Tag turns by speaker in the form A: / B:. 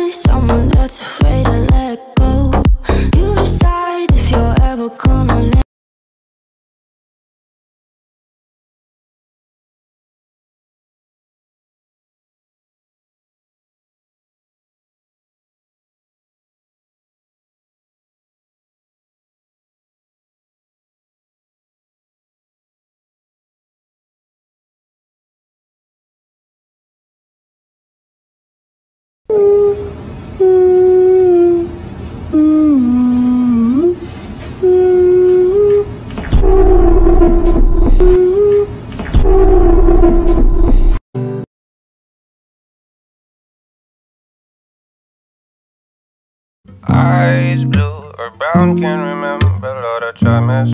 A: me someone that's afraid to let go. You decide if you're ever gonna let.
B: Eyes blue or brown, can't remember, Lord, I try mess.